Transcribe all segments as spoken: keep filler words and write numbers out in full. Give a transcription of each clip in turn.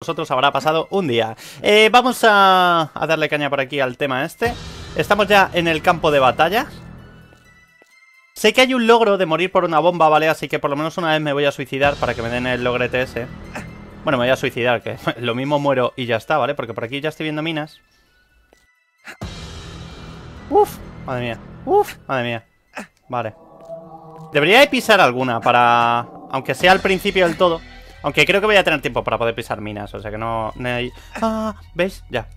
vosotros habrá pasado un día. eh, Vamos a, a darle caña por aquí al tema este. Estamos ya en el campo de batalla. Sé que hay un logro de morir por una bomba, ¿vale? Así que por lo menos una vez me voy a suicidar para que me den el logrete ese. Bueno, me voy a suicidar, que lo mismo muero y ya está, ¿vale? Porque por aquí ya estoy viendo minas. Uf, madre mía. Uf, madre mía. Vale. Debería de pisar alguna para... Aunque sea al principio del todo. Aunque creo que voy a tener tiempo para poder pisar minas. O sea que no, no hay... Ah, ¿veis? Ya.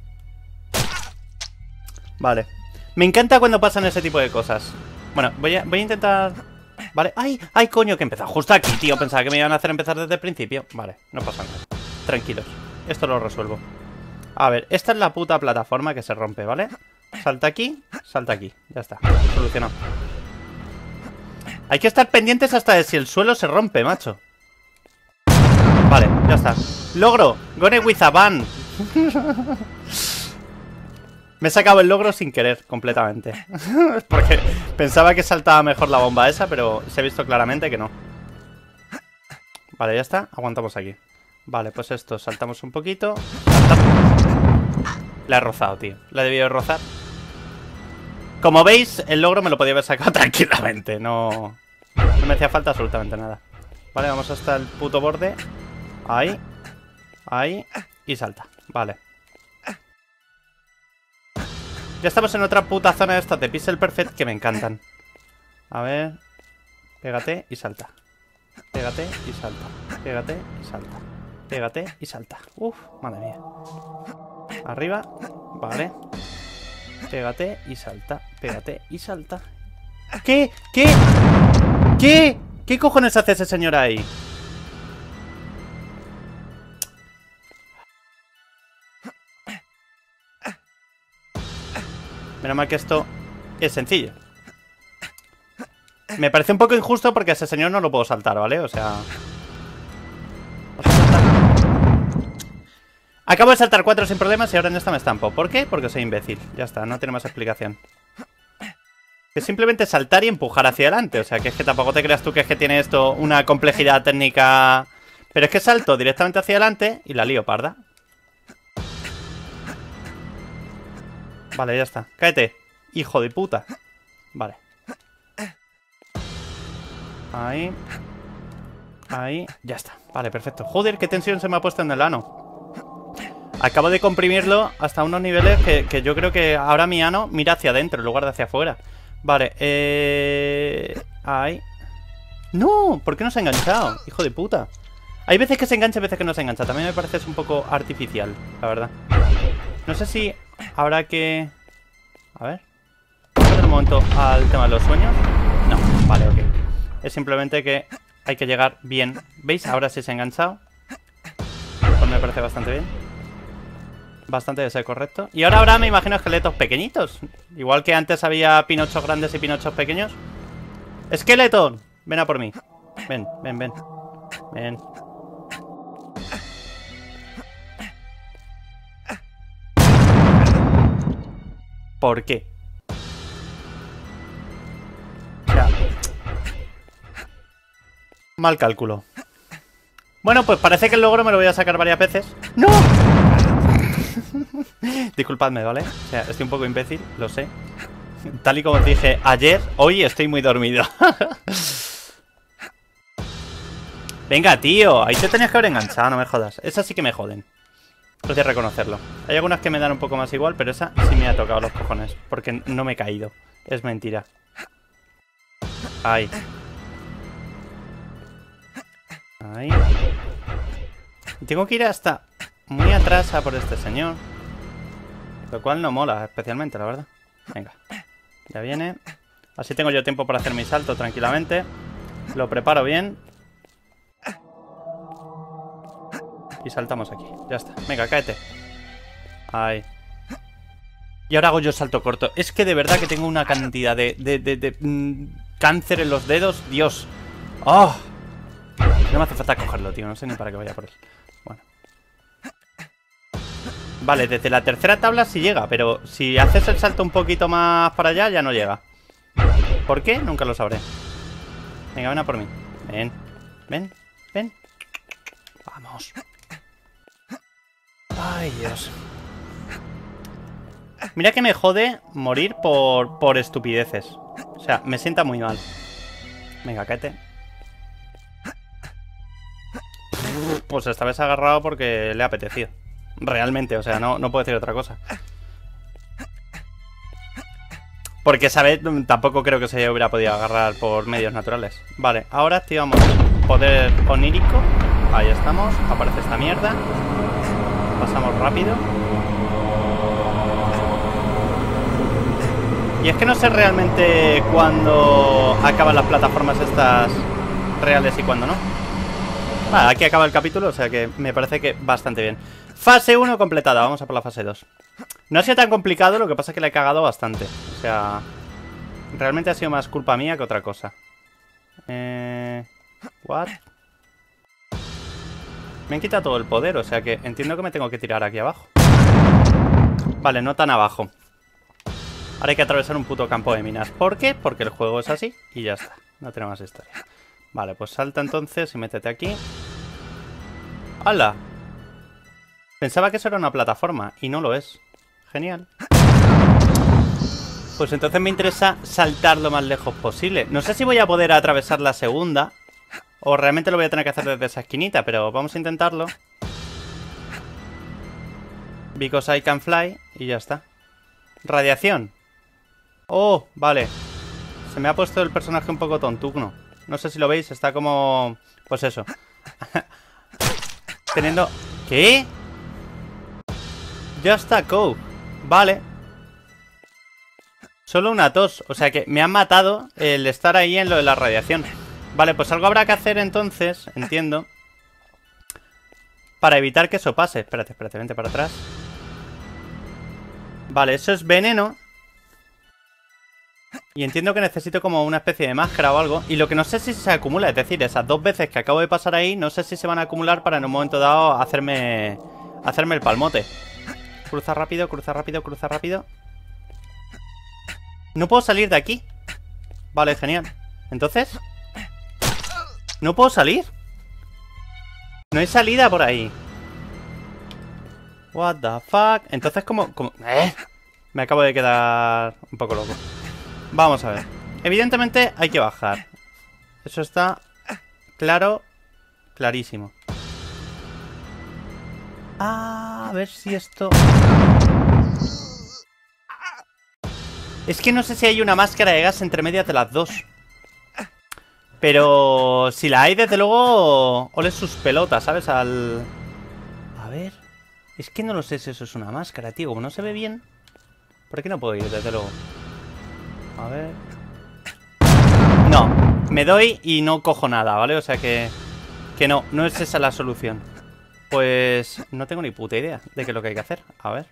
Vale. Me encanta cuando pasan ese tipo de cosas. Bueno, voy a, voy a intentar... Vale, ¡ay! ¡Ay, coño! Que he empezado justo aquí, tío. Pensaba que me iban a hacer empezar desde el principio. Vale, no pasa nada. Tranquilos, esto lo resuelvo. A ver, esta es la puta plataforma que se rompe, ¿vale? Salta aquí, salta aquí. Ya está, solucionado. Hay que estar pendientes hasta de si el suelo se rompe, macho. Vale, ya está. Logro, gone with a ban. Me he sacado el logro sin querer, completamente. Porque pensaba que saltaba mejor la bomba esa, pero se ha visto claramente que no. Vale, ya está, aguantamos aquí. Vale, pues esto, saltamos un poquito. Saltamos. La he rozado, tío. La he debido de rozar. Como veis, el logro me lo podía haber sacado tranquilamente. No, no me hacía falta absolutamente nada. Vale, vamos hasta el puto borde. Ahí. Ahí. Y salta. Vale. Ya estamos en otra puta zona de estas de Pixel Perfect que me encantan. A ver. Pégate y salta. Pégate y salta. Pégate y salta. Pégate y salta. Uf, madre mía. Arriba. Vale. Pégate y salta. Pégate y salta. ¿Qué? ¿Qué? ¿Qué? ¿Qué cojones hace ese señor ahí? Menos mal que esto es sencillo. Me parece un poco injusto porque a ese señor no lo puedo saltar, ¿vale? O sea... Acabo de saltar cuatro sin problemas y ahora en esta me estampo. ¿Por qué? Porque soy imbécil. Ya está, no tiene más explicación. Es simplemente saltar y empujar hacia adelante. O sea, que es que tampoco te creas tú que es que tiene esto una complejidad técnica... Pero es que salto directamente hacia adelante y la lío parda. Vale, ya está. Cáete, hijo de puta. Vale. Ahí. Ahí. Ya está. Vale, perfecto. Joder, qué tensión se me ha puesto en el ano. Acabo de comprimirlo hasta unos niveles que, que yo creo que ahora mi ano mira hacia adentro en lugar de hacia afuera. Vale, eh... Ahí. ¡No! ¿Por qué no se ha enganchado? Hijo de puta. Hay veces que se engancha y veces que no se engancha. También me parece es un poco artificial, la verdad. No sé si habrá que... A ver. ¿Vamos a hacer un momento al tema de los sueños? No, vale, ok. Es simplemente que hay que llegar bien. ¿Veis? Ahora sí se ha enganchado. Pues me parece bastante bien. Bastante de ser correcto. Y ahora habrá, me imagino, esqueletos pequeñitos. Igual que antes había pinochos grandes y pinochos pequeños. ¡Esqueleto! Ven a por mí. Ven, ven, ven. Ven. ¿Por qué? O sea, mal cálculo. Bueno, pues parece que el logro me lo voy a sacar varias veces. ¡No! Disculpadme, ¿vale? O sea, estoy un poco imbécil, lo sé. Tal y como os dije ayer, hoy estoy muy dormido. Venga, tío, ahí te tenías que haber enganchado, no me jodas. Esas sí que me joden. Pues de reconocerlo. Hay algunas que me dan un poco más igual, pero esa sí me ha tocado los cojones. Porque no me he caído. Es mentira. Ahí. Ahí. Y tengo que ir hasta muy atrás a por este señor. Lo cual no mola especialmente, la verdad. Venga. Ya viene. Así tengo yo tiempo para hacer mi salto tranquilamente. Lo preparo bien. Y saltamos aquí, ya está. Venga, cáete. Ahí. Y ahora hago yo salto corto. Es que de verdad que tengo una cantidad de, de, de, de mmm, cáncer en los dedos. Dios. ¡Oh! No me hace falta cogerlo, tío. No sé ni para qué vaya por él. Bueno. Vale, desde la tercera tabla sí llega. Pero si haces el salto un poquito más para allá, ya no llega. ¿Por qué? Nunca lo sabré. Venga, ven a por mí. Ven. Ven. Ven. Vamos. Ay, Dios. Mira que me jode morir por, por estupideces. O sea, me sienta muy mal. Venga, cáete. Pues esta vez ha agarrado porque le ha apetecido. Realmente, o sea, no, no puedo decir otra cosa. Porque esa vez tampoco creo que se hubiera podido agarrar por medios naturales. Vale, ahora activamos poder onírico. Ahí estamos, aparece esta mierda. Pasamos rápido. Y es que no sé realmente cuándo acaban las plataformas estas reales y cuándo no. Vale, aquí acaba el capítulo, o sea que me parece que bastante bien. Fase uno completada, vamos a por la fase dos. No ha sido tan complicado, lo que pasa es que le he cagado bastante. O sea, realmente ha sido más culpa mía que otra cosa. Eh... What? Me han quitado todo el poder, o sea que entiendo que me tengo que tirar aquí abajo. Vale, no tan abajo. Ahora hay que atravesar un puto campo de minas. ¿Por qué? Porque el juego es así y ya está. No tenemos más historia. Vale, pues salta entonces y métete aquí. ¡Hala! Pensaba que eso era una plataforma y no lo es. Genial. Pues entonces me interesa saltar lo más lejos posible. No sé si voy a poder atravesar la segunda o realmente lo voy a tener que hacer desde esa esquinita, pero vamos a intentarlo. Because I can fly y ya está. Radiación. Oh, vale. Se me ha puesto el personaje un poco tontuno. No sé si lo veis, está como... Pues eso. Teniendo... ¿Qué? Ya está, Coke. Vale. Solo una tos. O sea que me han matado el estar ahí en lo de la radiación. Vale, pues algo habrá que hacer entonces, entiendo, para evitar que eso pase. Espérate, espérate, vente para atrás. Vale, eso es veneno. Y entiendo que necesito como una especie de máscara o algo. Y lo que no sé si se acumula, es decir, esas dos veces que acabo de pasar ahí, no sé si se van a acumular para en un momento dado hacerme hacerme el palmote. Cruza rápido, cruza rápido, cruza rápido. No puedo salir de aquí. Vale, genial. Entonces, ¿no puedo salir? No hay salida por ahí. What the fuck. Entonces, como... como... ¿Eh? Me acabo de quedar un poco loco. Vamos a ver. Evidentemente hay que bajar. Eso está claro. Clarísimo. Ah, a ver si esto... Es que no sé si hay una máscara de gas entre medias de las dos. Pero si la hay, desde luego, ole sus pelotas, ¿sabes? Al... A ver... Es que no lo sé si eso es una máscara, tío. Como no se ve bien... ¿Por qué no puedo ir, desde luego? A ver... No, me doy y no cojo nada, ¿vale? O sea que... Que no, no es esa la solución. Pues... No tengo ni puta idea de qué es lo que hay que hacer. A ver...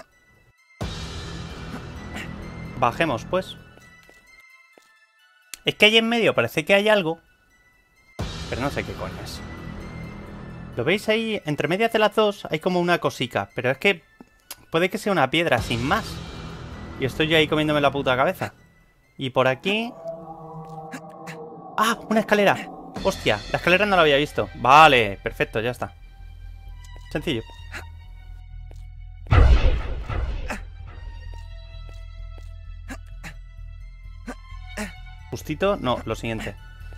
Bajemos, pues. Es que ahí en medio parece que hay algo, pero no sé qué coño es. ¿Lo veis ahí? Entre medias de las dos hay como una cosica, pero es que puede que sea una piedra sin más. Y estoy yo ahí comiéndome la puta cabeza. Y por aquí... ¡Ah! ¡Una escalera! ¡Hostia! La escalera no la había visto. Vale, perfecto, ya está. Sencillo. Justito, no, lo siguiente.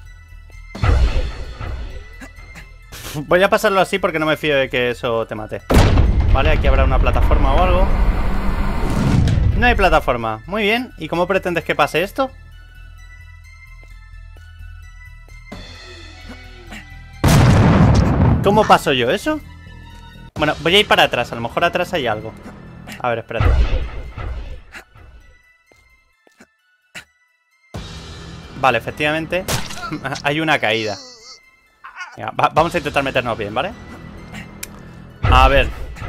Voy a pasarlo así porque no me fío de que eso te mate. Vale, aquí habrá una plataforma o algo. No hay plataforma, muy bien. ¿Y cómo pretendes que pase esto? ¿Cómo paso yo eso? Bueno, voy a ir para atrás, a lo mejor atrás hay algo. A ver, espérate. Vale, efectivamente hay una caída. Venga, va, vamos a intentar meternos bien, ¿vale? A ver.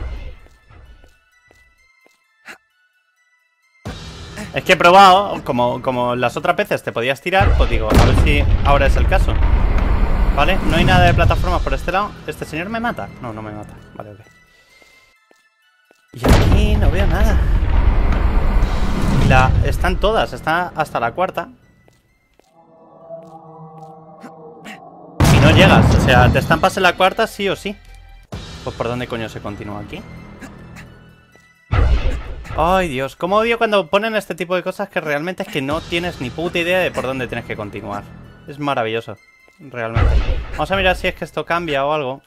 Es que he probado, como, como las otras veces te podías tirar, pues digo, a ver si ahora es el caso. Vale, no hay nada de plataformas por este lado. ¿Este señor me mata? No, no me mata. Vale, ok. Y aquí no veo nada. La, están todas, está hasta la cuarta. No llegas, o sea, te estampas en la cuarta sí o sí. Pues por dónde coño se continúa aquí. Ay, Dios. Cómo odio cuando ponen este tipo de cosas que realmente es que no tienes ni puta idea de por dónde tienes que continuar. Es maravilloso. Realmente. Vamos a mirar si es que esto cambia o algo.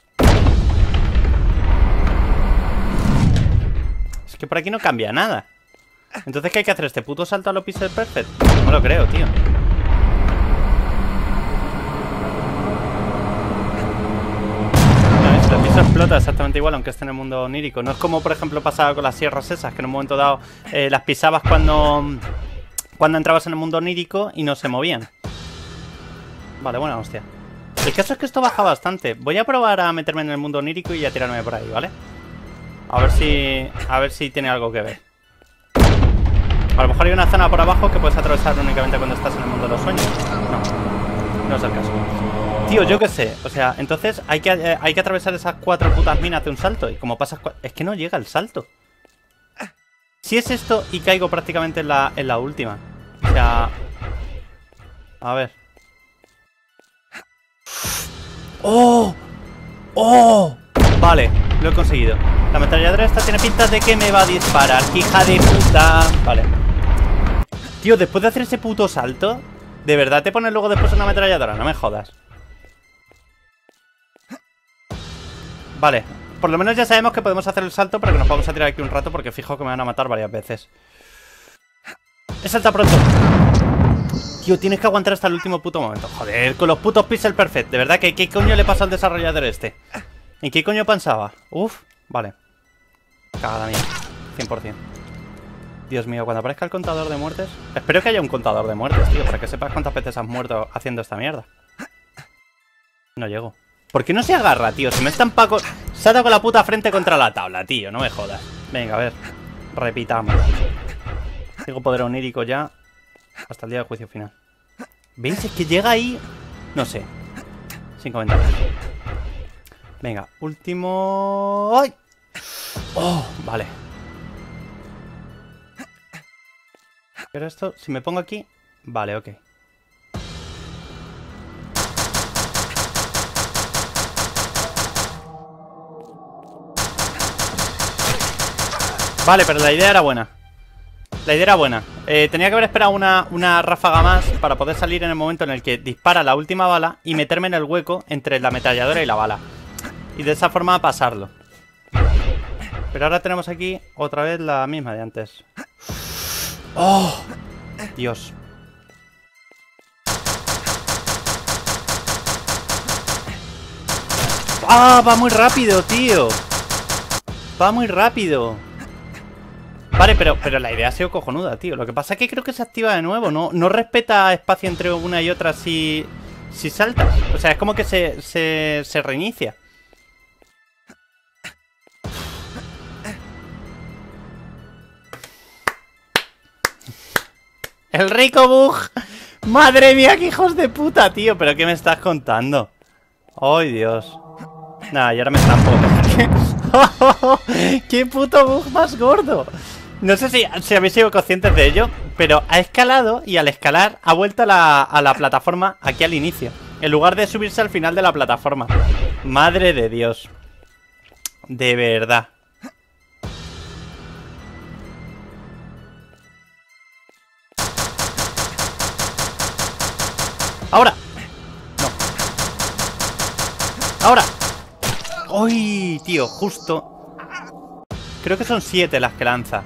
Es que por aquí no cambia nada. Entonces, ¿qué hay que hacer? ¿Este puto salto a lo Pixel Perfect? No lo creo, tío. No, el piso explota exactamente igual, aunque esté en el mundo onírico. No es como, por ejemplo, pasaba con las sierras esas, que en un momento dado eh, las pisabas cuando, cuando entrabas en el mundo onírico y no se movían. Vale, buena hostia. El caso es que esto baja bastante. Voy a probar a meterme en el mundo onírico y a tirarme por ahí, ¿vale? A ver si... A ver si tiene algo que ver. A lo mejor hay una zona por abajo que puedes atravesar únicamente cuando estás en el mundo de los sueños. No, no es el caso. Tío, yo qué sé. O sea, entonces hay que, eh, hay que atravesar esas cuatro putas minas de un salto. Y como pasas... Es que no llega el salto. Si es esto y caigo prácticamente en la, en la última. O sea... A ver. ¡Oh! ¡Oh! Vale, lo he conseguido. La ametralladora esta tiene pinta de que me va a disparar. ¡Hija de puta! Vale. Tío, después de hacer ese puto salto, ¿de verdad te pones luego después una ametralladora? No me jodas. Vale. Por lo menos ya sabemos que podemos hacer el salto, pero que nos vamos a tirar aquí un rato porque fijo que me van a matar varias veces. ¡He saltado pronto! Tío, tienes que aguantar hasta el último puto momento. Joder, con los putos Pixel Perfect. De verdad, que ¿qué coño le pasa al desarrollador este? ¿En qué coño pensaba? Uf, vale. Cagada mía, cien por cien. Dios mío, cuando aparezca el contador de muertes. Espero que haya un contador de muertes, tío, para que sepas cuántas veces has muerto haciendo esta mierda. No llego. ¿Por qué no se agarra, tío? Se me está empaco... Se ha dado con la puta frente contra la tabla, tío. No me jodas. Venga, a ver. Repitamos. Tengo poder onírico ya hasta el día del juicio final. ¿Veis? Es que llega ahí... No sé. Sin comentarios. Venga, último... ¡Ay! ¡Oh! Vale. Pero esto, si me pongo aquí... Vale, ok. Vale, pero la idea era buena. La idea era buena. Eh, tenía que haber esperado una, una ráfaga más para poder salir en el momento en el que dispara la última bala y meterme en el hueco entre la ametralladora y la bala. Y de esa forma pasarlo. Pero ahora tenemos aquí otra vez la misma de antes. ¡Oh! Dios. ¡Ah! Va muy rápido, tío. Va muy rápido. Vale, pero, pero la idea ha sido cojonuda, tío. Lo que pasa es que creo que se activa de nuevo. No, no respeta espacio entre una y otra si, si saltas. O sea, es como que se, se, se reinicia. El rico bug. Madre mía, qué hijos de puta, tío. ¿Pero qué me estás contando? ¡Ay, Dios! Nada, y ahora me estampo. ¡Qué puto bug más gordo! No sé si, si habéis sido conscientes de ello, pero ha escalado y al escalar ha vuelto a la, a la plataforma aquí al inicio, en lugar de subirse al final de la plataforma. Madre de Dios. De verdad. ¡Ahora! No. ¡Ahora! ¡Uy, tío! Justo. Creo que son siete las que lanza.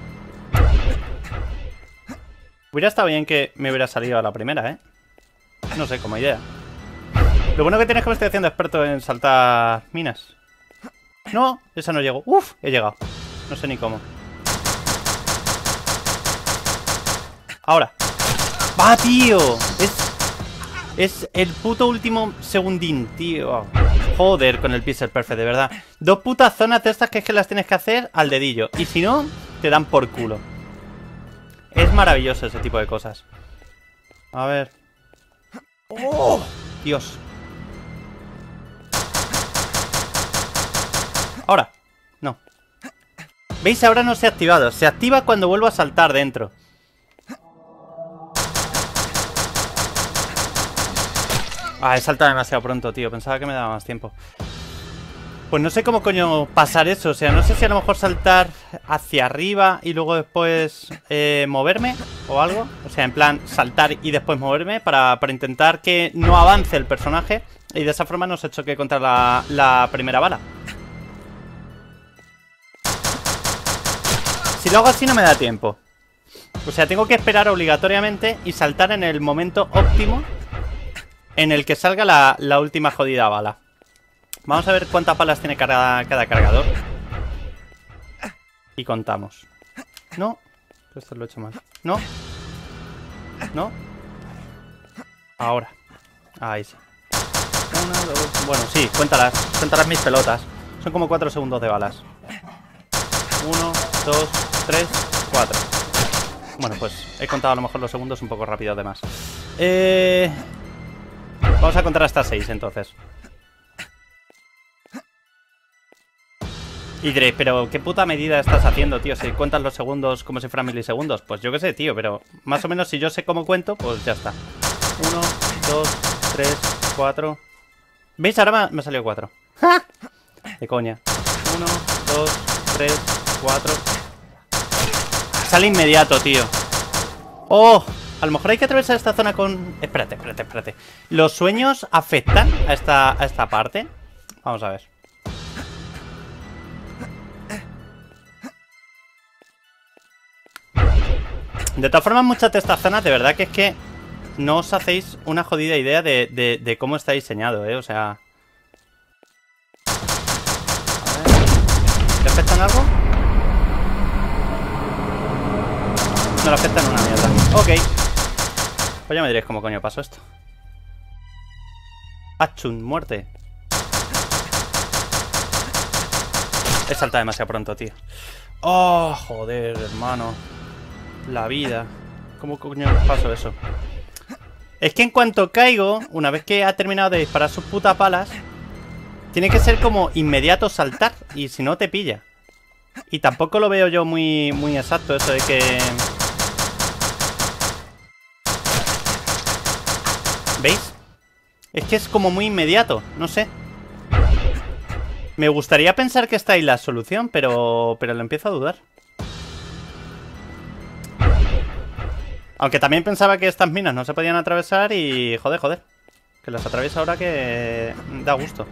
Hubiera estado bien que me hubiera salido a la primera, ¿eh? No sé, como idea. Lo bueno que tienes que me estoy haciendo experto en saltar minas. No, esa no llegó. Uf, he llegado. No sé ni cómo. Ahora. ¡Va, tío! Es... Es el puto último segundín, tío. Joder, con el Pixel Perfect, de verdad. Dos putas zonas de estas que es que las tienes que hacer al dedillo. Y si no, te dan por culo. Es maravilloso ese tipo de cosas. A ver. ¡Oh! Dios. Ahora. No. ¿Veis? Ahora no se ha activado. Se activa cuando vuelvo a saltar dentro. Ah, he saltado demasiado pronto, tío. Pensaba que me daba más tiempo. Pues no sé cómo coño pasar eso. O sea, no sé si a lo mejor saltar hacia arriba y luego después eh, moverme o algo. O sea, en plan saltar y después moverme para, para intentar que no avance el personaje y de esa forma no se choque contra la, la primera bala. Si lo hago así no me da tiempo. O sea, tengo que esperar obligatoriamente y saltar en el momento óptimo en el que salga la, la última jodida bala. Vamos a ver cuántas balas tiene cada, cada cargador. Y contamos. No. Esto lo he hecho mal. No. No. Ahora. Ahí sí. Una, dos. Bueno, sí, cuéntalas. Cuéntalas mis pelotas. Son como cuatro segundos de balas. Uno, dos, tres, cuatro. Bueno, pues he contado a lo mejor los segundos un poco rápido además. Eh... Vamos a contar hasta seis entonces. Y diréis, pero ¿qué puta medida estás haciendo, tío? Si cuentas los segundos como si fueran milisegundos. Pues yo qué sé, tío, pero más o menos si yo sé cómo cuento, pues ya está. Uno, dos, tres, cuatro. ¿Veis? Ahora me, me ha salido cuatro. ¡Ja! De coña. Uno, dos, tres, cuatro. Sale inmediato, tío. ¡Oh! A lo mejor hay que atravesar esta zona con... Espérate, espérate, espérate. ¿Los sueños afectan a esta, a esta parte? Vamos a ver. De todas formas, muchas de estas zonas, de verdad que es que no os hacéis una jodida idea de, de, de cómo está diseñado, ¿eh? O sea... A ver... ¿Le afectan algo? No le afectan una mierda. Ok. Pues ya me diréis cómo coño pasó esto. Achun, muerte. He saltado demasiado pronto, tío. Oh, joder, hermano. La vida. ¿Cómo coño pasó eso? Es que en cuanto caigo, una vez que ha terminado de disparar sus putas balas, tiene que ser como inmediato saltar. Y si no te pilla. Y tampoco lo veo yo muy, muy exacto eso de que... ¿Veis? Es que es como muy inmediato. No sé. Me gustaría pensar que está ahí la solución, pero, pero lo empiezo a dudar. Aunque también pensaba que estas minas no se podían atravesar y... Joder, joder. Que las atraviesa ahora que... Da gusto.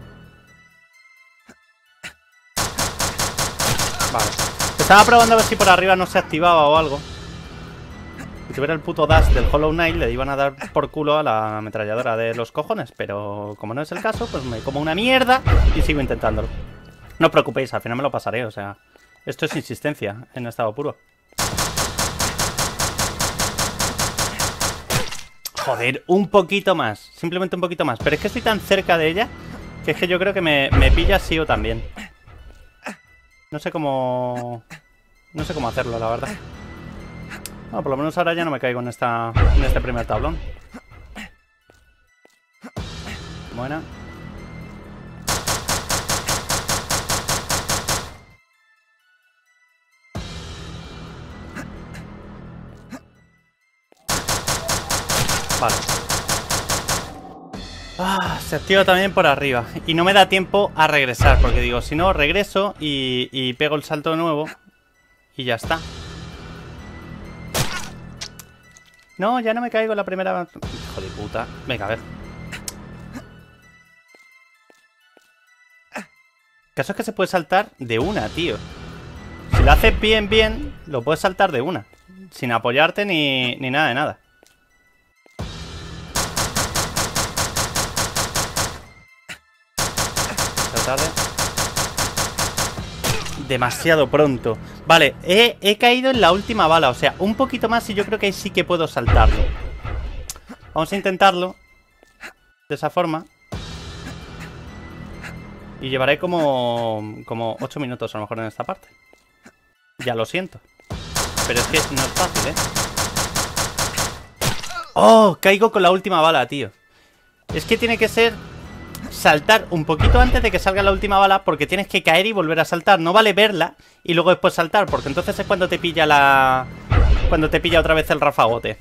Vale. Estaba probando a ver si por arriba no se activaba o algo. Si tuviera el puto dash del Hollow Knight le iban a dar por culo a la ametralladora de los cojones. Pero como no es el caso, pues me como una mierda y sigo intentándolo. No os preocupéis, al final me lo pasaré, o sea... Esto es insistencia en estado puro. Joder, un poquito más. Simplemente un poquito más. Pero es que estoy tan cerca de ella que es que yo creo que me, me pilla sí o también. No sé cómo... No sé cómo hacerlo, la verdad. Bueno, por lo menos ahora ya no me caigo en, esta, en este primer tablón. Buena. Vale. Ah, se activa también por arriba. Y no me da tiempo a regresar, porque digo, si no, regreso y, y pego el salto de nuevo. Y ya está. No, ya no me caigo en la primera... Hijo de puta. Venga, a ver. El caso es que se puede saltar de una, tío. Si lo haces bien, bien, lo puedes saltar de una. Sin apoyarte ni, ni nada de nada. Tarde. Demasiado pronto. Vale, he, he caído en la última bala. O sea, un poquito más y yo creo que ahí sí que puedo saltarlo. Vamos a intentarlo de esa forma. Y llevaré como Como ocho minutos a lo mejor en esta parte. Ya lo siento. Pero es que no es fácil, ¿eh? ¡Oh! Caigo con la última bala, tío. Es que tiene que ser... saltar un poquito antes de que salga la última bala, porque tienes que caer y volver a saltar. No vale verla y luego después saltar, porque entonces es cuando te pilla la... Cuando te pilla otra vez el rafagote.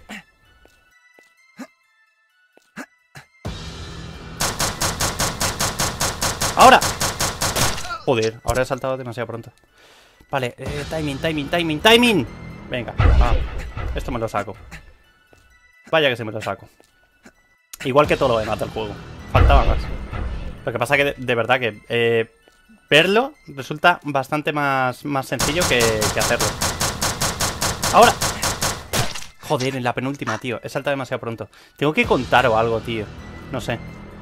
¡Ahora! Joder, ahora he saltado demasiado pronto. Vale, eh, timing, timing, timing, timing. Venga, va. Esto me lo saco. Vaya que se me lo saco. Igual que todo lo demás del juego. Faltaba más. Lo que pasa que de, de verdad que eh, verlo resulta bastante más, más sencillo que, que hacerlo. Ahora. Joder, en la penúltima, tío. He saltado demasiado pronto. Tengo que contar o algo, tío. No sé.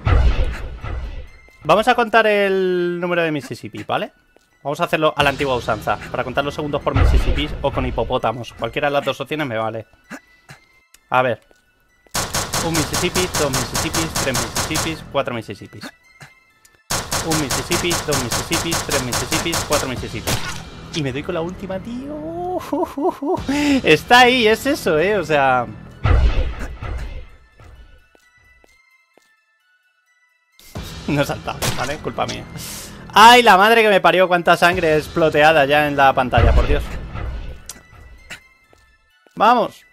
Vamos a contar el número de Mississippi, ¿vale? Vamos a hacerlo a la antigua usanza. Para contar los segundos por Mississippi o con hipopótamos. Cualquiera de las dos opciones me vale. A ver. Un Mississippi, dos Mississippis, tres Mississippis, cuatro Mississippis. Un Mississippi, dos Mississippis, tres Mississippis, cuatro Mississippis. Y me doy con la última, tío. Está ahí, es eso, eh. O sea... No he saltado, ¿vale? Culpa mía. ¡Ay, la madre que me parió! Cuánta sangre exploteada ya en la pantalla, por Dios. ¡Vamos!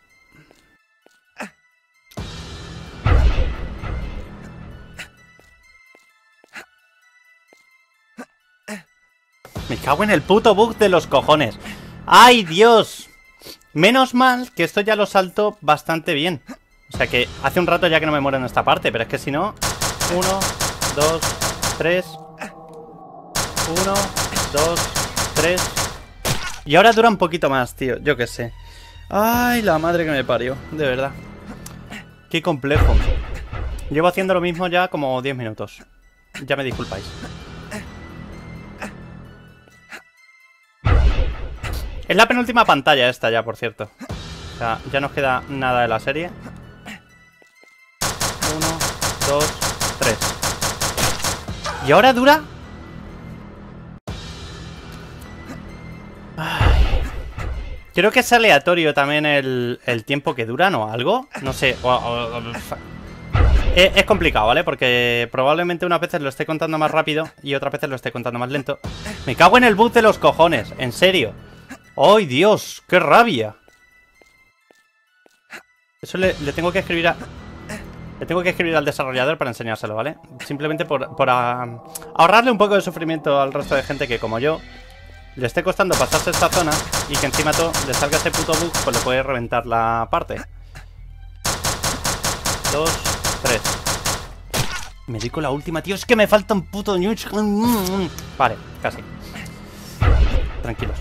Me cago en el puto bug de los cojones. ¡Ay, Dios! Menos mal que esto ya lo salto bastante bien. O sea que hace un rato ya que no me muero en esta parte. Pero es que si no... Uno, dos, tres... Uno, dos, tres... Y ahora dura un poquito más, tío. Yo qué sé. ¡Ay, la madre que me parió! De verdad. Qué complejo. Llevo haciendo lo mismo ya como diez minutos. Ya me disculpáis. Es la penúltima pantalla esta ya, por cierto. O sea, ya nos queda nada de la serie. Uno, dos, tres. ¿Y ahora dura? Ay. Creo que es aleatorio también el, el tiempo que duran o algo. No sé. O, o, o, es, es complicado, ¿vale? Porque probablemente unas veces lo esté contando más rápido y otras veces lo esté contando más lento. Me cago en el bug de los cojones, en serio. ¡Ay, Dios! ¡Qué rabia! Eso le, le tengo que escribir a... Le tengo que escribir al desarrollador para enseñárselo, ¿vale? Simplemente por, por a, ahorrarle un poco de sufrimiento al resto de gente que, como yo, le esté costando pasarse esta zona y que encima todo le salga ese puto bug, pues le puede reventar la parte. Dos, tres. Me doy con la última, tío. Es que me falta un puto news. Vale, casi. Tranquilos.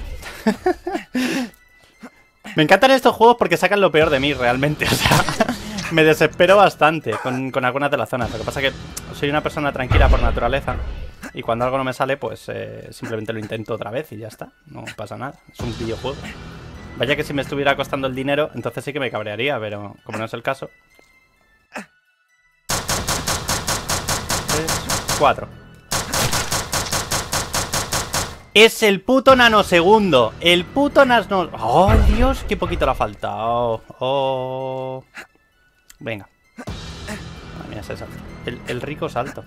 Me encantan estos juegos porque sacan lo peor de mí, realmente. O sea, me desespero bastante con, con algunas de las zonas. Lo que pasa es que soy una persona tranquila por naturaleza. Y cuando algo no me sale, pues eh, simplemente lo intento otra vez y ya está. No pasa nada. Es un videojuego. Vaya que si me estuviera costando el dinero, entonces sí que me cabrearía, pero como no es el caso. Tres, cuatro. Es el puto nanosegundo. El puto nano... ¡Oh, Dios! ¡Qué poquito le ha faltado! ¡Oh! Venga. Madre mía, ese salto. El, el rico salto.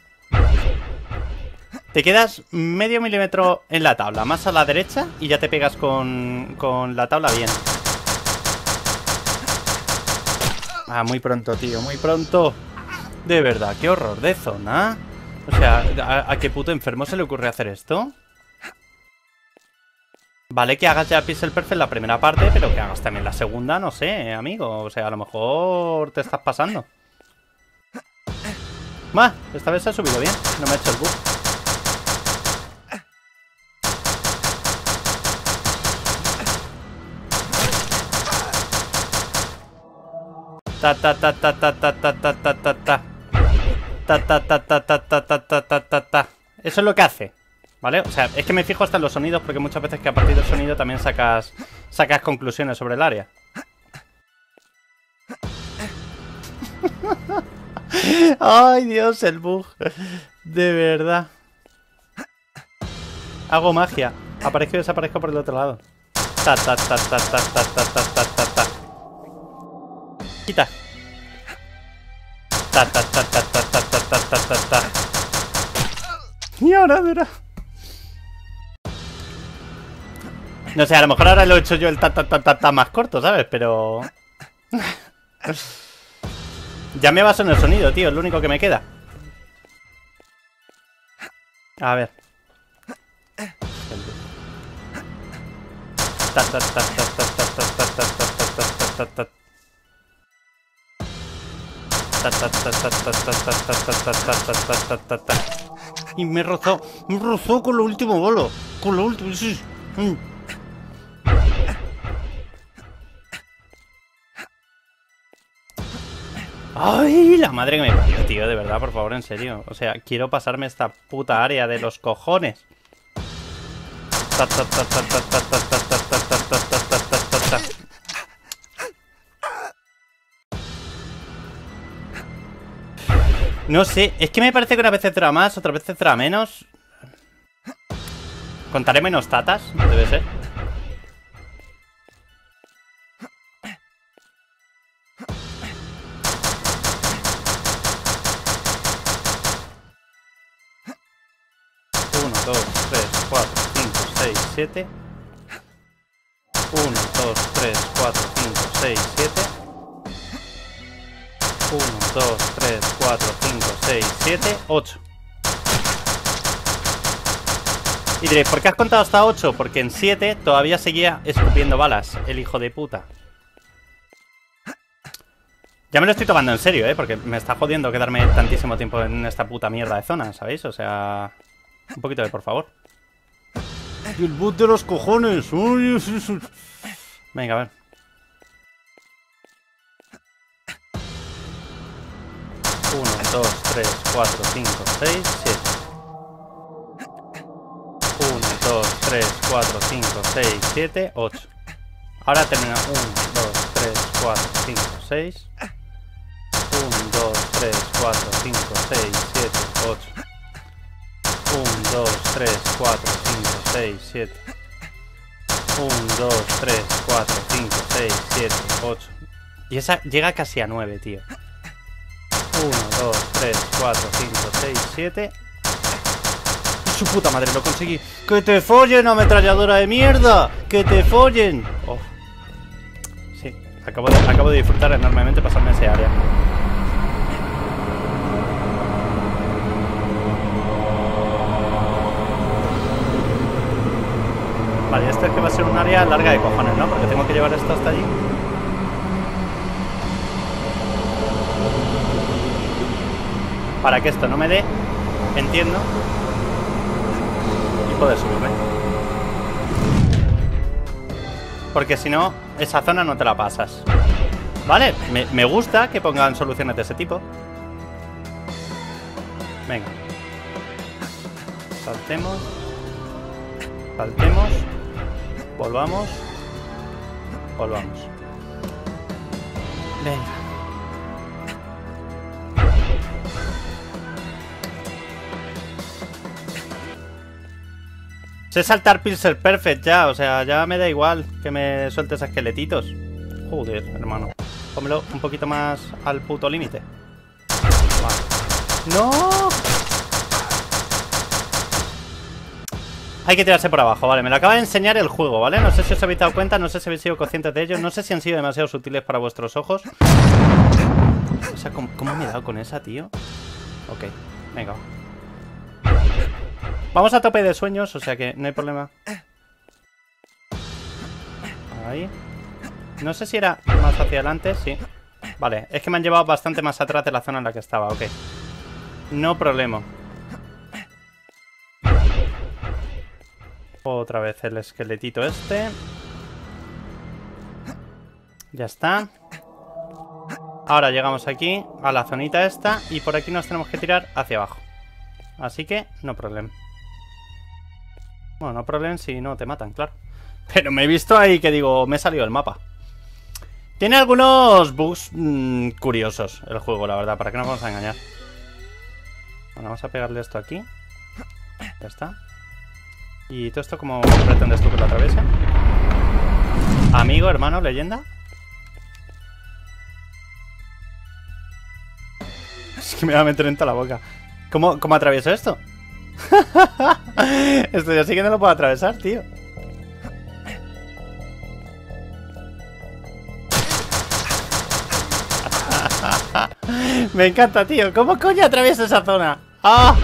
Te quedas medio milímetro en la tabla, más a la derecha, y ya te pegas con, con la tabla bien. Ah, muy pronto, tío, muy pronto. De verdad, qué horror de zona. O sea, ¿a, a qué puto enfermo se le ocurre hacer esto? Vale que hagas ya Pixel Perfect la primera parte, pero que hagas también la segunda, no sé, amigo. O sea, a lo mejor te estás pasando. Va, esta vez se ha subido bien. No me ha hecho el bug. Ta ta ta ta ta ta ta ta ta ta ta. Ta ta ta ta ta ta ta ta ta ta ta. Eso es lo que hace. ¿Vale? O sea, es que me fijo hasta en los sonidos porque muchas veces que a partir del sonido también sacas sacas conclusiones sobre el área. Ay, Dios, el bug. De verdad. Hago magia. Aparezco y desaparezco por el otro lado. Ta ta ta ta ta ta ta ta ta ta ta. Quita. Ta ta ta ta ta ta ta ta ta ta ta. Y ahora dura. No sé, a lo mejor ahora lo he hecho yo el ta ta ta ta ta más corto, ¿sabes? Pero... ya me baso en el sonido, tío. Es lo único que me queda. A ver. Y me rozó, me rozó con lo último bolo. Con lo último, sí. Mm. Ay, la madre que me parió, tío, de verdad, por favor, en serio. O sea, quiero pasarme esta puta área de los cojones. No sé, es que me parece que una vez entra más, otra vez entra menos. ¿Contaré menos tatas? Debe ser. uno, dos, tres, cuatro, cinco, seis, siete. uno, dos, tres, cuatro, cinco, seis, siete. uno, dos, tres, cuatro, cinco, seis, siete, ocho. Y diréis, ¿por qué has contado hasta ocho? Porque en siete todavía seguía escupiendo balas, el hijo de puta. Ya me lo estoy tomando en serio, ¿eh? Porque me está jodiendo quedarme tantísimo tiempo en esta puta mierda de zona, ¿sabéis? O sea... Un poquito de por favor. Y el boot de los cojones. Uy, sí, sí. Venga, a ver. uno, dos, tres, cuatro, cinco, seis, siete. uno, dos, tres, cuatro, cinco, seis, siete, ocho. Ahora termina. uno, dos, tres, cuatro, cinco, seis. uno, dos, tres, cuatro, cinco, seis, siete, ocho. uno, dos, tres, cuatro, cinco, seis, siete. uno, dos, tres, cuatro, cinco, seis, siete, ocho. Y esa llega casi a nueve, tío. uno, dos, tres, cuatro, cinco, seis, siete. ¡Su puta madre! ¡Lo conseguí! ¡Que te follen, ametralladora de mierda! ¡Que te follen! Oh. Sí, acabo de, acabo de disfrutar enormemente pasarme ese área. Vale, este es que va a ser un área larga de cojones, ¿no? Porque tengo que llevar esto hasta allí. Para que esto no me dé, entiendo, y poder subirme. Porque si no, esa zona no te la pasas. Vale, me, me gusta que pongan soluciones de ese tipo. Venga. Saltemos. Saltemos. Volvamos. Volvamos. Venga. Sé saltar Pilser Perfect ya, o sea, ya me da igual que me sueltes esqueletitos. Joder, hermano. Pómelo un poquito más al puto límite. Vale. ¡No! Hay que tirarse por abajo, vale, me lo acaba de enseñar el juego, ¿vale? No sé si os habéis dado cuenta, no sé si habéis sido conscientes de ello. No sé si han sido demasiado sutiles para vuestros ojos. O sea, ¿cómo, cómo me he dado con esa, tío? Ok, venga. Vamos a tope de sueños, o sea que no hay problema. Ahí. No sé si era más hacia adelante, sí. Vale, es que me han llevado bastante más atrás de la zona en la que estaba, ok. No problema. Otra vez el esqueletito este. Ya está. Ahora llegamos aquí a la zonita esta y por aquí nos tenemos que tirar hacia abajo. Así que no problema. Bueno, no problema si no te matan, claro. Pero me he visto ahí que digo, me he salido del mapa. Tiene algunos bugs mmm, curiosos el juego, la verdad, para qué nos vamos a engañar. Bueno, vamos a pegarle esto aquí. Ya está. ¿Y todo esto cómo pretendes tú que lo atraviese? Amigo, hermano, leyenda. Es que me va a meter en toda la boca. ¿Cómo, cómo atravieso esto? Esto ya sí que no lo puedo atravesar, tío. Me encanta, tío. ¿Cómo coño atravieso esa zona? ¡Ah!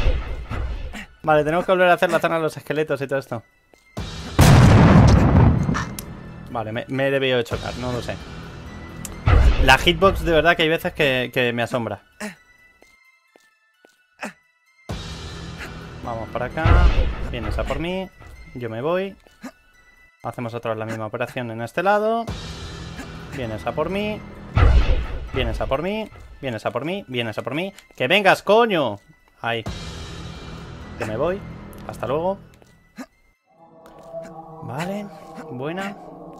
Vale, tenemos que volver a hacer la zona de los esqueletos y todo esto. Vale, me, me he debido de chocar, no lo sé. La hitbox de verdad que hay veces que, que me asombra. Vamos para acá. Vienes a por mí. Yo me voy. Hacemos otra vez la misma operación en este lado. Vienes a por mí. Vienes a por mí. Vienes a por mí. Vienes a por mí. ¡Que vengas, coño! Ahí. Yo me voy. Hasta luego. Vale. Buena.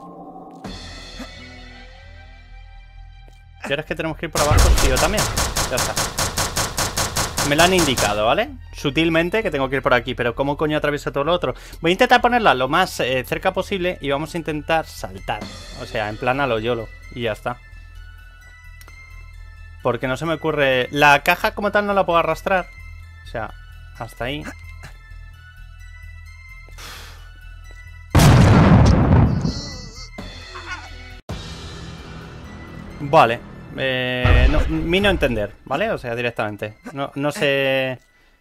Y ahora es que tenemos que ir por abajo, tío, también. Ya está. Me lo han indicado, ¿vale? Sutilmente que tengo que ir por aquí. Pero ¿cómo coño atravieso todo lo otro? Voy a intentar ponerla lo más eh, cerca posible. Y vamos a intentar saltar. O sea, en plan a lo YOLO. Y ya está. Porque no se me ocurre... La caja como tal no la puedo arrastrar. O sea, hasta ahí. Vale. Eh, no, mi no entender, ¿vale? O sea, directamente. No, no sé...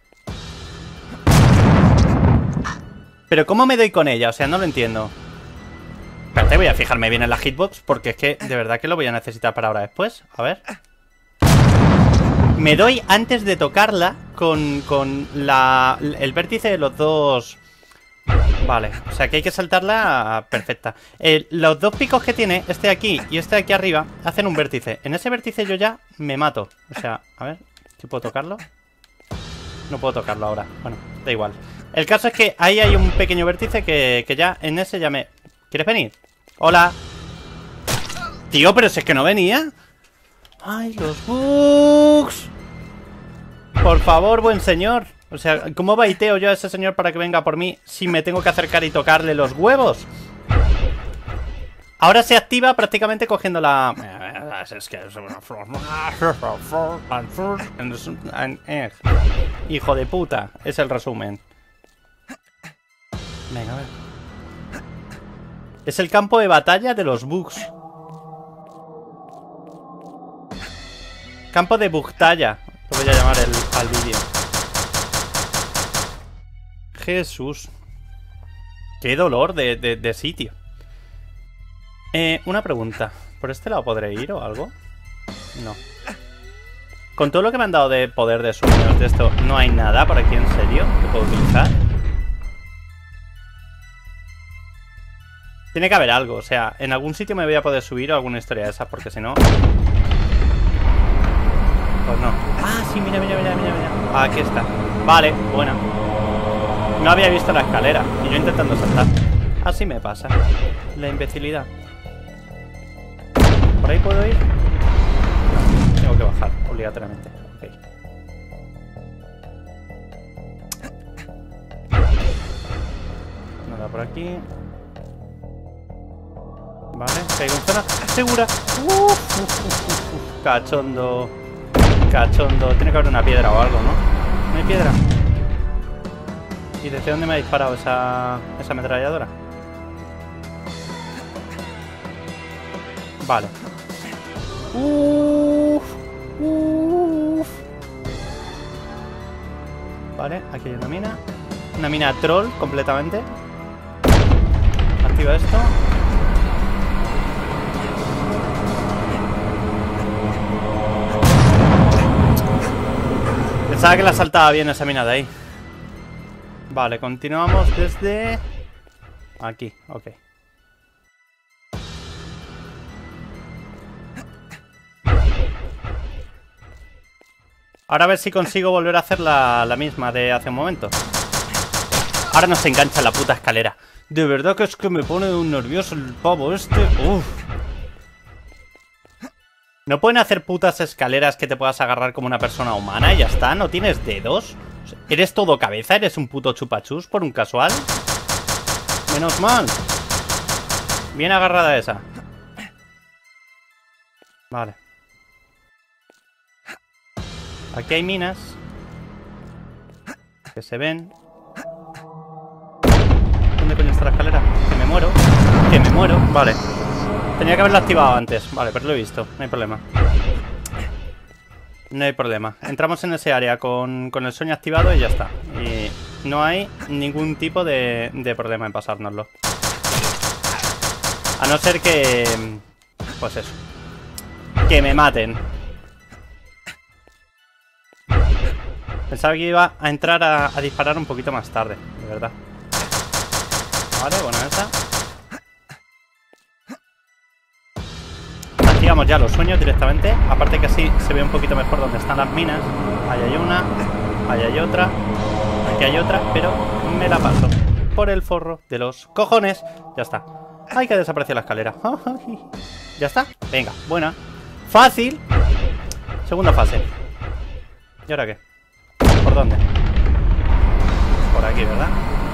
Pero ¿cómo me doy con ella? O sea, no lo entiendo. Espérate, voy a fijarme bien en la hitbox. Porque es que de verdad que lo voy a necesitar para ahora después. A ver. Me doy antes de tocarla con, con la, el vértice de los dos... Vale, o sea que hay que saltarla perfecta. eh, Los dos picos que tiene, este de aquí y este de aquí arriba, hacen un vértice. En ese vértice yo ya me mato. O sea, a ver, ¿si puedo tocarlo? No puedo tocarlo ahora, bueno, da igual. El caso es que ahí hay un pequeño vértice que, que ya, en ese ya me... ¿Quieres venir? Hola. Tío, pero si es que no venía. Ay, los bugs. Por favor, buen señor. O sea, ¿cómo baiteo yo a ese señor para que venga por mí si me tengo que acercar y tocarle los huevos? Ahora se activa prácticamente cogiendo la... Hijo de puta, es el resumen. Venga, a ver. Es el campo de batalla de los bugs. Campo de bugtalla. Lo voy a llamar el, al vídeo. Jesús. Qué dolor de, de, de sitio. Eh, una pregunta. ¿Por este lado podré ir o algo? No. Con todo lo que me han dado de poder de sueños de esto, ¿no hay nada por aquí en serio que puedo utilizar? Tiene que haber algo, o sea, en algún sitio me voy a poder subir o alguna historia de esas, porque si no... Pues no. Ah, sí, mira, mira, mira, mira, mira. Aquí está. Vale, buena. No había visto la escalera y yo intentando saltar. Así me pasa. La imbecilidad. ¿Por ahí puedo ir? No, tengo que bajar, obligatoriamente. Ok. Nada por aquí. Vale, caigo en zona segura. Uf, uf, uf, uf. Cachondo. Cachondo. Tiene que haber una piedra o algo, ¿no? ¿No hay piedra? ¿Y desde dónde me ha disparado esa, esa ametralladora? Vale. Uf, uf. Vale, aquí hay una mina. Una mina troll completamente. Activa esto. Pensaba que la saltaba bien esa mina de ahí. Vale, continuamos desde... aquí, ok. Ahora a ver si consigo volver a hacer la, la misma de hace un momento. Ahora no se engancha la puta escalera. De verdad que es que me pone un nervioso el pavo este. Uf. ¿No pueden hacer putas escaleras que te puedas agarrar como una persona humana y ya está? ¿No tienes dedos? ¿Eres todo cabeza? ¿Eres un puto chupachus por un casual? Menos mal. Bien agarrada esa. Vale. Aquí hay minas que se ven. ¿Dónde coño está la escalera? Que me muero. Que me muero. Vale. Tenía que haberla activado antes. Vale, pero lo he visto. No hay problema. No hay problema. Entramos en ese área con, con el sueño activado y ya está. Y no hay ningún tipo de, de problema en pasárnoslo. A no ser que... Pues eso. Que me maten. Pensaba que iba a entrar a, a disparar un poquito más tarde, de verdad. Vale, bueno, esa. Activamos ya los sueños directamente. Aparte que así se ve un poquito mejor dónde están las minas. Ahí hay una, ahí hay otra, aquí hay otra, pero me la paso por el forro de los cojones. Ya está. Hay que desaparecer la escalera. Ya está. Venga, buena. Fácil. Segunda fase. ¿Y ahora qué? ¿Por dónde? Por aquí, ¿verdad?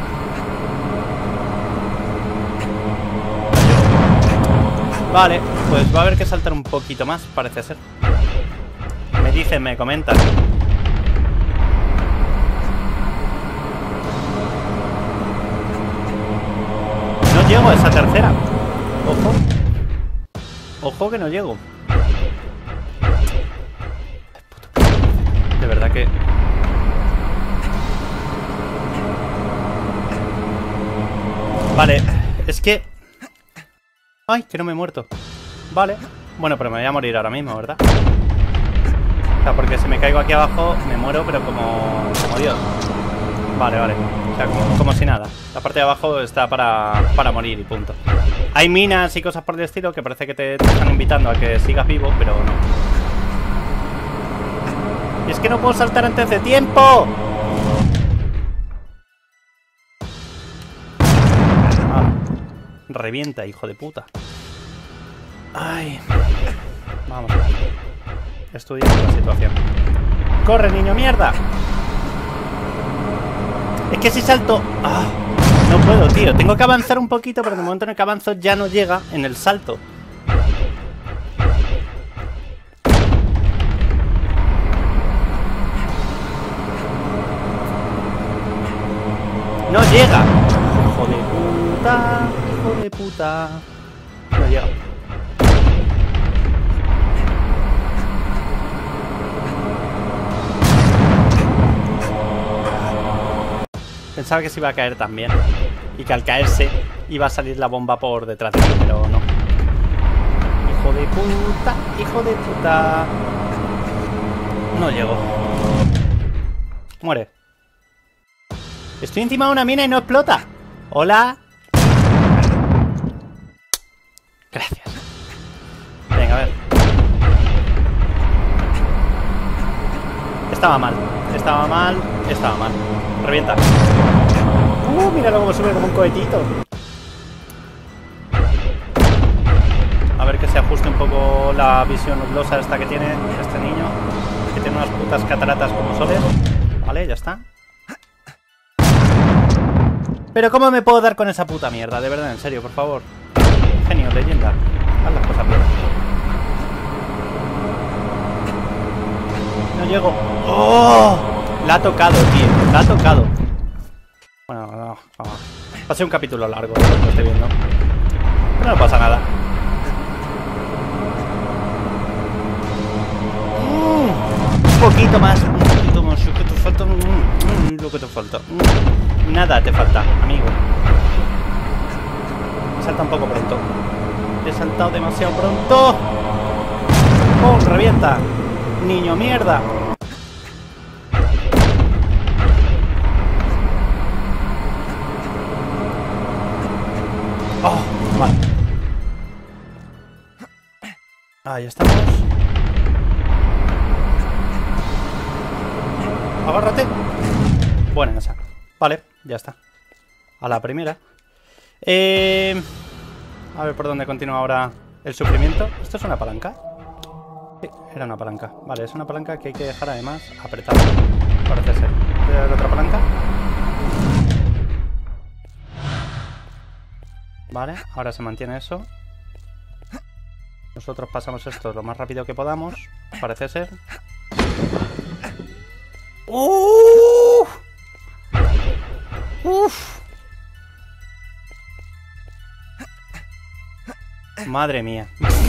Vale, pues va a haber que saltar un poquito más, parece ser. Me dicen, me comentan. No llego a esa tercera. Ojo. Ojo que no llego. De verdad que... Vale, es que... Ay, que no me he muerto. Vale. Bueno, pero me voy a morir ahora mismo, ¿verdad? O sea, porque si me caigo aquí abajo me muero, pero como... como Dios. Vale, vale. O sea, como, como si nada. La parte de abajo está para, para morir y punto. Hay minas y cosas por el estilo que parece que te, te están invitando a que sigas vivo, pero no. Y es que no puedo saltar antes de tiempo. Ah, revienta, hijo de puta. Ay. Vamos a ver. Estudiamos la situación. ¡Corre, niño mierda! Es que si salto... Ah, no puedo, tío. Tengo que avanzar un poquito, pero en el momento en el que avanzo ya no llega en el salto. ¡No llega! ¡Hijo de puta! ¡Hijo de puta! No llega. Pensaba que se iba a caer también. Y que al caerse iba a salir la bomba por detrás de mí, pero no. ¡Hijo de puta! ¡Hijo de puta! No llego. Muere. Estoy encima de una mina y no explota. Hola. Gracias. Venga, a ver. Estaba mal. Estaba mal. Estaba mal. Revienta. Uh, míralo cómo sube como un cohetito. A ver que se ajuste un poco la visión nublosa esta que tiene este niño. Que tiene unas putas cataratas como soles. Vale, ya está. Pero ¿cómo me puedo dar con esa puta mierda? De verdad, en serio, por favor. Genio, leyenda. Haz las cosas bien. No llego. ¡Oh! La ha tocado, tío. La ha tocado. Bueno, no, no. Va a ser un capítulo largo, lo estoy viendo. Pero no pasa nada. Mm, un poquito más. Un poquito más. Lo que te falta. Mm, mm, lo que te falta. Mm. Nada te falta, amigo. Salta un poco pronto. He saltado demasiado pronto. ¡Oh, revienta! Niño mierda. Oh, vale. Ahí estamos. Agárrate. Buena esa. Vale, ya está. A la primera. Eh... A ver por dónde continúa ahora el sufrimiento. ¿Esto es una palanca? Sí, era una palanca. Vale, es una palanca que hay que dejar además apretada. Parece ser. ¿Voy a ver otra palanca? Vale, ahora se mantiene eso. Nosotros pasamos esto lo más rápido que podamos. Parece ser. ¡Uf! ¡Uf! Madre mía.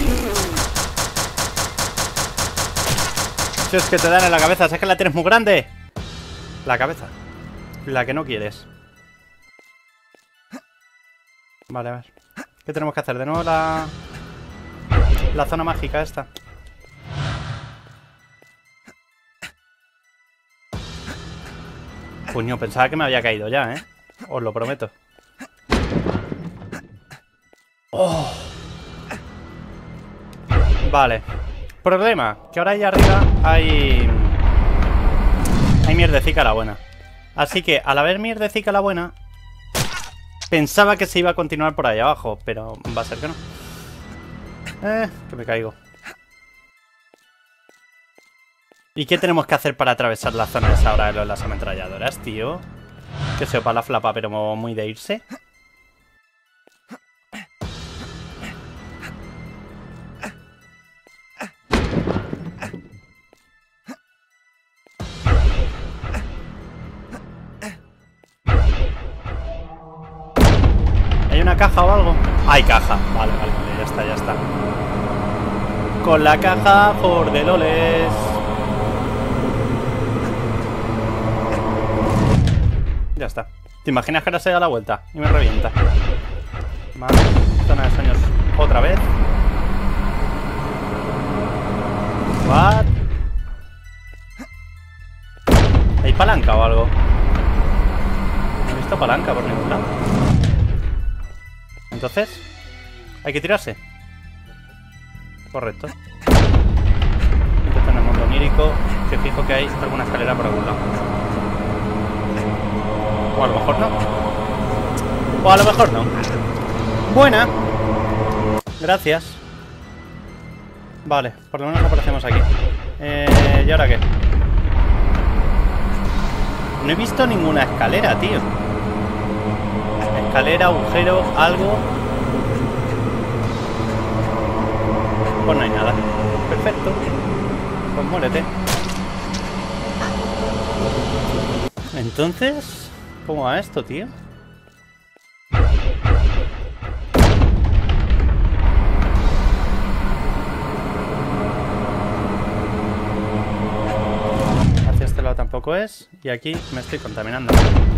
Si es que te dan en la cabeza, ¿sabes que la tienes muy grande? La cabeza. La que no quieres. Vale, a ver. ¿Qué tenemos que hacer? De nuevo la... La zona mágica esta. Puño, pensaba que me había caído ya, ¿eh? Os lo prometo. Oh. Vale. Problema, que ahora ahí arriba hay... Hay mierdecica la buena. Así que, al haber mierdecica la buena... Pensaba que se iba a continuar por ahí abajo, pero va a ser que no. Eh, que me caigo. ¿Y qué tenemos que hacer para atravesar la zona esa ahora de las ametralladoras, tío? Que se opa la flapa, pero muy de irse. ¿Hay una caja o algo? Hay caja. Vale, vale, vale, ya está, ya está. Con la caja por de loles. Ya está. ¿Te imaginas que ahora se da la vuelta y me revienta? Vale, zona de sueños otra vez. What? ¿Hay palanca o algo? No he visto palanca por ningún lado. Entonces, ¿hay que tirarse? Correcto. Entonces en el mundo onírico, que fijo que hay alguna escalera por algún lado. O a lo mejor no. O a lo mejor no. Buena. Gracias. Vale, por lo menos aparecemos aquí. Eh, ¿Y ahora qué? No he visto ninguna escalera, tío. Escalera, agujero, algo. Pues no hay nada. Perfecto. Pues muérete. Entonces, ¿cómo va esto, tío? Hacia este lado tampoco es. Y aquí me estoy contaminando.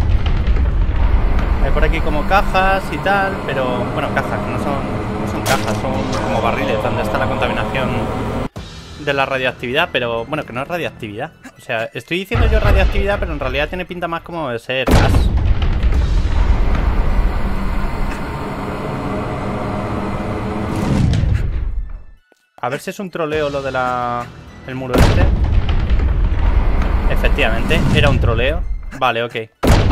Hay por aquí como cajas y tal, pero... Bueno, cajas, no son, no son cajas, son como barriles donde está la contaminación de la radioactividad, pero... Bueno, que no es radioactividad. O sea, estoy diciendo yo radioactividad, pero en realidad tiene pinta más como de ser gas. A ver si es un troleo lo de la... El muro este. Efectivamente, era un troleo. Vale, ok.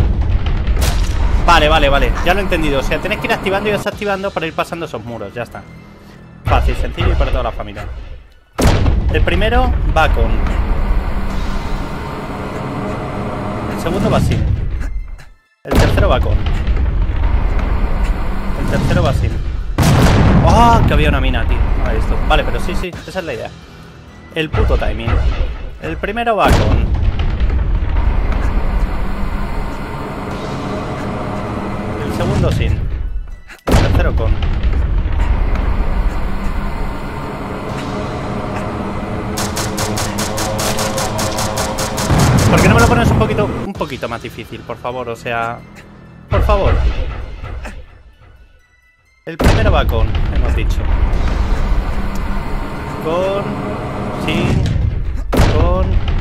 Vale, vale, vale, ya lo he entendido. O sea, tenéis que ir activando y desactivando para ir pasando esos muros, ya está. Fácil, sencillo y para toda la familia. El primero va con... El segundo va sin. El tercero va con... El tercero va sin. ¡Oh! Que había una mina, tío. No la he visto. Vale, pero sí, sí, esa es la idea. El puto timing. El primero va con... Segundo sin. El tercero con. ¿Por qué no me lo pones un poquito, un poquito más difícil, por favor? O sea, por favor. El primero va con, hemos dicho. Con, sin, con.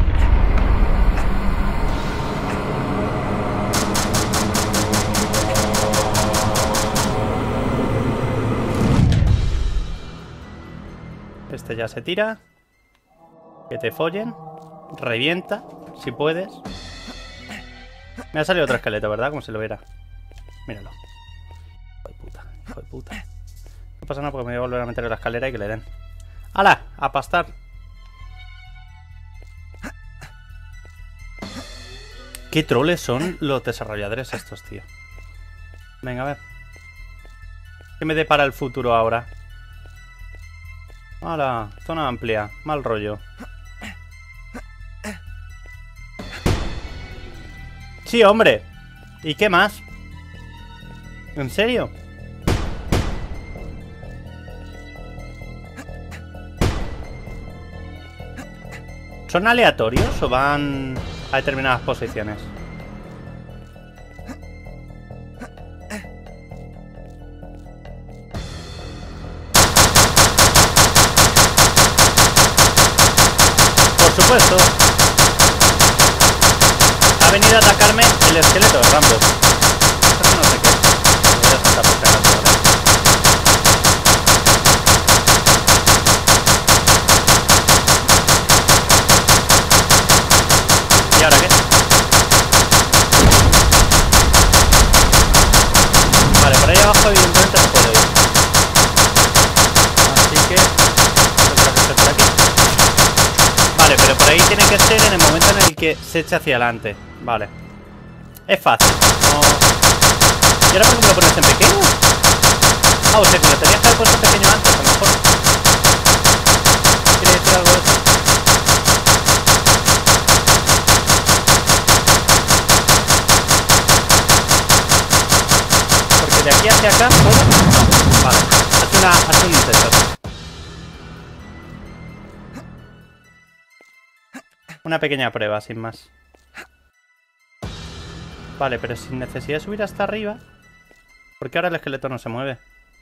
Este ya se tira. Que te follen. Revienta, si puedes. Me ha salido otro esqueleto, ¿verdad? Como si lo viera. Míralo. Hijo de puta, hijo de puta. No pasa nada porque me voy a volver a meter en la escalera y que le den. ¡Hala! A pastar. ¿Qué troles son los desarrolladores estos, tío? Venga, a ver. ¿Qué me depara el futuro ahora? ¡Hala! Zona amplia. Mal rollo. Sí, hombre. ¿Y qué más? ¿En serio? ¿Son aleatorios o van a determinadas posiciones? puedes todo. Ha venido a atacarme el esqueleto de Rambo. Esto no sé qué. Lo voy a saltar por si acaso ahora. ¿Y ahora qué? Vale, por ahí abajo evidentemente no puedo ir. Así que tendrá que ser por aquí. Vale, pero por ahí tiene que ser en el momento en el que se eche hacia adelante. Vale. Es fácil. No... ¿Y ahora por qué me lo pones en pequeño? Ah, o sea, que lo tenías que haber puesto en pequeño antes, a lo mejor. ¿Quiere decir algo de eso? Porque de aquí hacia acá, ¿puedo? No. Vale. Haz una, haz un intento. Una pequeña prueba, sin más. Vale, pero sin necesidad de subir hasta arriba. ¿Por qué ahora el esqueleto no se mueve?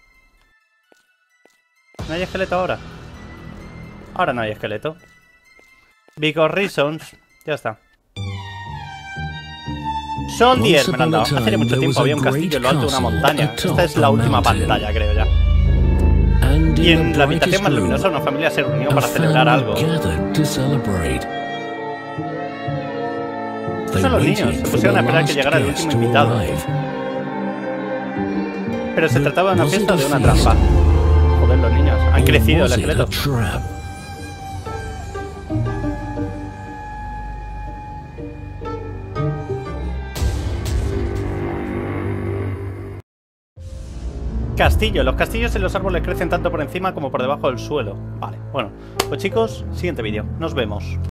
¿No hay esqueleto ahora? Ahora no hay esqueleto. Because reasons. Ya está. Soldier me lo han dado. Hace mucho tiempo había un castillo en lo alto de una montaña. Esta es la última pantalla, creo ya. Y en la habitación más luminosa una familia se reunió para celebrar algo. Son los niños, se pusieron a esperar que llegara el último invitado. Pero se trataba de una fiesta o de una trampa. Joder, los niños. Han crecido el esqueleto. Castillo. Los castillos en los árboles crecen tanto por encima como por debajo del suelo. Vale, bueno. Pues chicos, siguiente vídeo. Nos vemos.